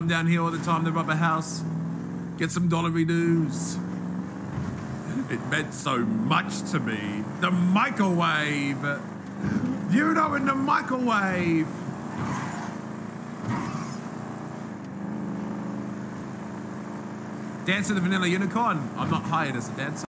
down here all the time, the rubber house. Get some dollary-doos. It meant so much to me. The microwave. Yuno in the microwave. Dance to the Vanilla Unicorn. I'm not hired as a dancer.